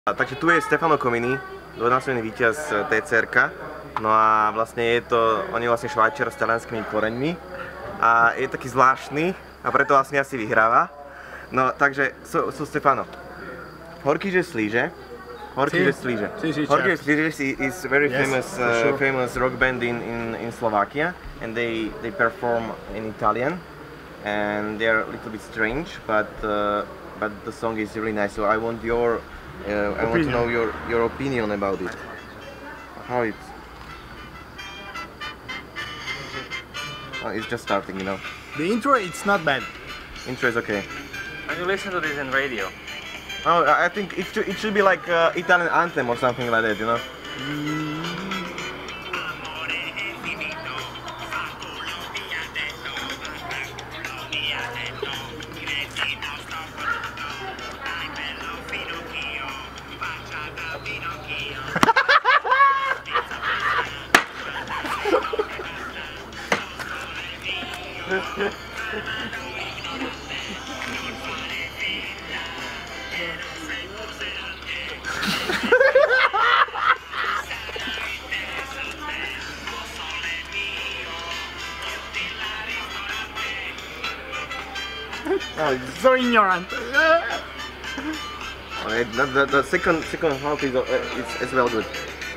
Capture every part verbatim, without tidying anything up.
Takže tu je Stefano Comini, dvojnásobný víťaz té cé erka. No a vlastne je to, on je vlastne Švajčiar s talianskými koreňmi a je taký zvláštny a preto vlastne asi vyhráva. No takže, so, so Stefano, Horkyže Slíže, Horkyže Slíže. Horkyže Slíže is very yes, famous, uh, sure. famous rock band in, in, in Slovakia, and they, they perform in Italian, and they are a little bit strange, but, uh, but the song is really nice, so I want your Uh, I want to know your your opinion about it. How it's? Oh, it's just starting, you know. The intro, it's not bad. Intro is okay. When you listen to this in radio? Oh, I think it should it should be like uh, Italian anthem or something like that, you know. Mm. Oh, so ignorant. Okay, the, the, the second second half is uh, it's, it's well good.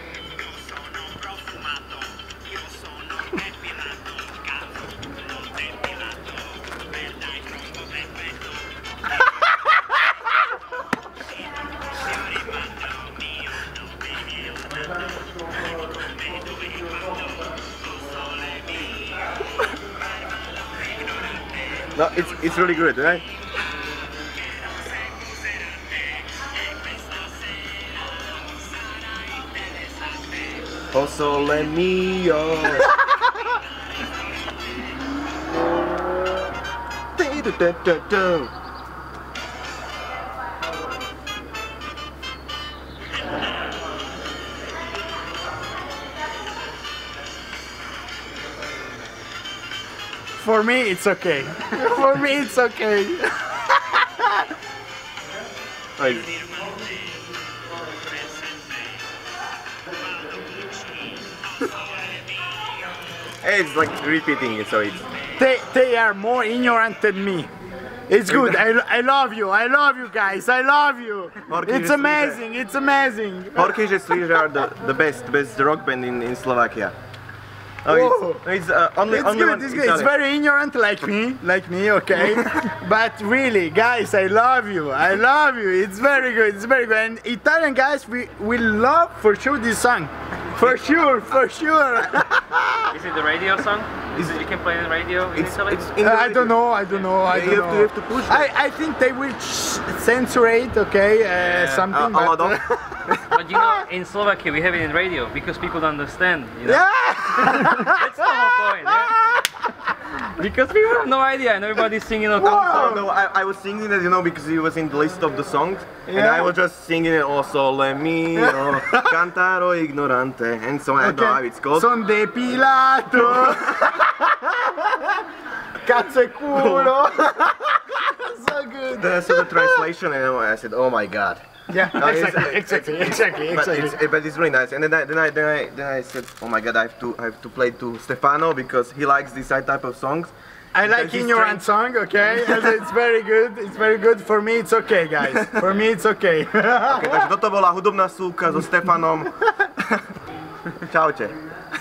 No, it's it's really good, right? O sole mio. For me, it's okay. For me, it's okay. It's like repeating it, so it's... They, they are more ignorant than me. It's good. I, I love you. I love you guys. I love you. It's amazing. It's amazing. Horkyže Slíže are the, the best, best rock band in, in Slovakia. Oh, it's, it's, uh, only, it's only good, it's good. It's very ignorant like me, like me, okay? But really, guys, I love you. I love you. It's very good. It's very good. And Italian guys, we we love for sure this song. For sure, for sure. Is it the radio song? Is it you can play in radio in it's, Italy? It's in uh, I don't know. I don't know. I don't you know. Have to, you have to push I I think they will censor it, okay? Uh, yeah. Something. Uh, but, uh, but you know, in Slovakia we have it in radio because people don't understand. You know? Yeah. That's the whole point. Yeah? Because people have no idea and everybody's singing on wow. No, I, I was singing it, you know, because it was in the list of the songs, yeah. And I was just singing it. O sole mio, cantaro ignorante, and so on. I don't know how it's called. Son depilato. Cazzo e culo. So good. Then I saw the translation and I said, oh my god. Yeah, no, exactly, exactly, exactly, but exactly. It's, but it's really nice. And then I, then I, then I, then I said, oh my god, I have to, I have to play to Stefano because he likes this type of songs. I like ignorant song, okay? It's very good. It's very good. For me, it's okay, guys. For me, it's okay. Okay, takže toto bola hudobná súka so Stefanom. Čaute.